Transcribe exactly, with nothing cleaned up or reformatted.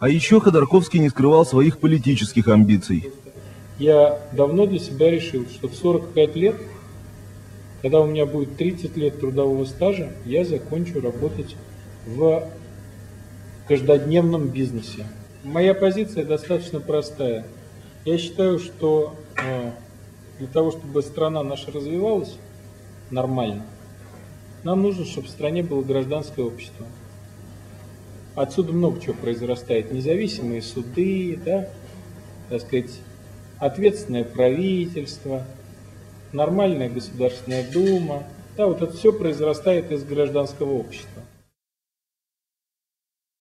А еще Ходорковский не скрывал своих политических амбиций. Я давно для себя решил, что в сорок пять лет, когда у меня будет тридцать лет трудового стажа, я закончу работать в каждодневном бизнесе. Моя позиция достаточно простая. Я считаю, что э, для того, чтобы страна наша развивалась нормально, нам нужно, чтобы в стране было гражданское общество. Отсюда много чего произрастает. Независимые суды, да, так сказать, ответственное правительство, нормальная Государственная Дума. Да, вот это все произрастает из гражданского общества.